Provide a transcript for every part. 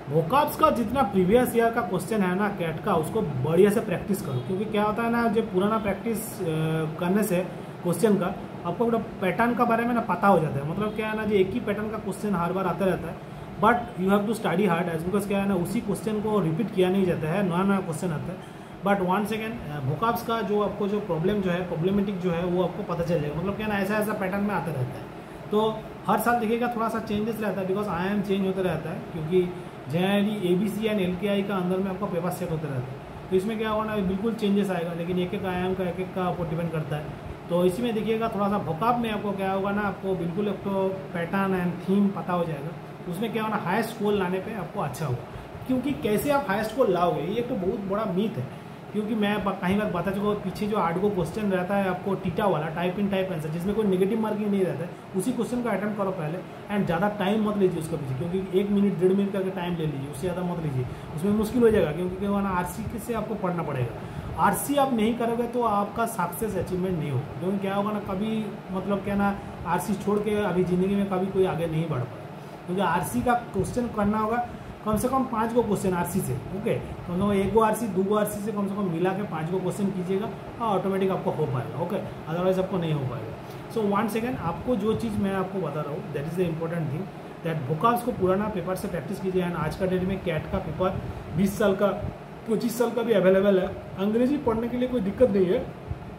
Vocabs का जितना previous year का क्वेश्चन है ना कैट का, उसको बढ़िया से प्रैक्टिस करो, क्योंकि क्या होता है ना, जब पुराना प्रैक्टिस करने से क्वेश्चन का आपको पूरा पैटर्न का बारे में ना पता हो जाता है। मतलब क्या है ना, जो एक ही पैटर्न का क्वेश्चन हर बार आता रहता है, but you have to study hard as because क्या है ना, उसी क्वेश्चन को रिपीट किया नहीं जाता है, नया नया क्वेश्चन आता है। बट वन सेकेंड, वोकैब्स का जो आपको जो प्रॉब्लम जो है, प्रॉब्लमेटिक जो है, वो आपको पता चल जाएगा। मतलब क्या है ना, ऐसा ऐसा पैटर्न में आता रहता है। तो हर साल देखिएगा थोड़ा सा चेंजेस रहता है, बिकॉज IIM चेंज होता रहता है, क्योंकि JID ABC एंड LKI का अंदर में आपका पेपर सेट होते रहता है। तो इसमें क्या होगा ना, बिल्कुल चेंजेस आएगा, लेकिन एक एक IIM का एक एक का आपको डिपेंड करता है। तो इसमें देखिएगा थोड़ा सा वोकैब में आपको क्या होगा ना, आपको बिल्कुल आपको पैटर्न एंड थीम पता हो जाएगा। उसमें क्या होगा ना, हाईएस्ट स्कोर लाने पे आपको अच्छा होगा। क्योंकि कैसे आप हाईएस्ट स्कोर लाओगे, ये तो बहुत बड़ा मीथ है। क्योंकि मैं कहीं बार बता चुका हूँ, पीछे जो 8 को क्वेश्चन रहता है आपको टीटा वाला, टाइप इन टाइप आंसर, जिसमें कोई नेगेटिव मार्किंग नहीं रहता है, उसी क्वेश्चन का अटेम्प्ट करो पहले। एंड ज़्यादा टाइम मत लीजिए उसके पीछे, क्योंकि 1 मिनट 1.5 मिनट करके टाइम ले लीजिए, उससे ज़्यादा मत लीजिए, उसमें मुश्किल हो जाएगा। क्योंकि क्या ना, RC से आपको पढ़ना पड़ेगा। RC आप नहीं करोगे तो आपका सक्सेस अचीवमेंट नहीं होगा। क्योंकि क्या होगा ना, कभी मतलब क्या ना, RC छोड़ के अभी ज़िंदगी में कभी कोई आगे नहीं बढ़ पाए। क्योंकि RC का क्वेश्चन करना होगा कम से कम 5 को क्वेश्चन RC से, ओके। कम से कम 1 को RC 2 को RC से कम से कम मिला के 5 को क्वेश्चन कीजिएगा, और ऑटोमेटिक आपको हो पाएगा, ओके। अदरवाइज आपको नहीं हो पाएगा। सो 1 सेकेंड, आपको जो चीज़ मैं आपको बता रहा हूँ, that is the important thing, that vocabs को पुराना पेपर से प्रैक्टिस कीजिए। एंड आज का डेट में कैट का पेपर 20 साल का 25 साल का भी अवेलेबल है। अंग्रेजी पढ़ने के लिए कोई दिक्कत नहीं है।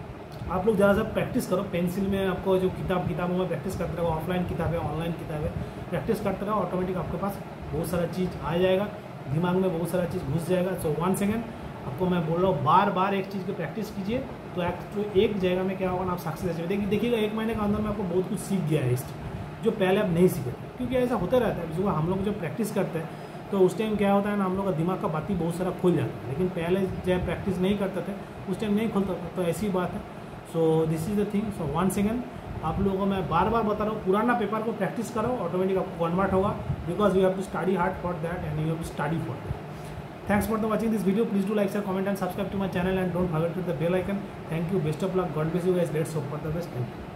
आप लोग ज़्यादा से प्रैक्टिस करो, पेंसिल में आपको जो किताबों में प्रैक्टिस करते रहो, ऑफलाइन किताबें ऑनलाइन किताबें प्रैक्टिस करते रहो, ऑटोमेटिक आपके पास बहुत सारा चीज़ आ जाएगा, दिमाग में बहुत सारा चीज़ घुस जाएगा। सो 1 सेकेंड, आपको मैं बोल रहा हूँ, बार बार एक चीज़ की प्रैक्टिस कीजिए, तो एक जगह में क्या होगा ना, आप सक्सेस अचीव देखिएगा। 1 महीने के अंदर में आपको बहुत कुछ सीख गया है, जो पहले आप नहीं सीखे। क्योंकि ऐसा होता रहता है, सुबह हम लोग जब प्रैक्टिस करते हैं तो उस टाइम क्या होता है ना, हम लोग का दिमाग का बाती बहुत सारा खुल जाता है, लेकिन पहले जब प्रैक्टिस नहीं करते थे उस टाइम नहीं खुलता था। तो ऐसी बात है। So this is the thing. So 1 second, आप लोगों को मैं बार बार बता रहा हूँ, पुराना पेपर को प्रैक्टिस करो, ऑटोमेटिक आपको कन्वर्ट होगा, because you have to study hard for that and you have to study for that. Thanks for the watching this video. Please do like, share, comment and subscribe to my channel and don't forget to the bell icon. Thank you, best of luck, God bless you guys, let's hope for the best. Thank you.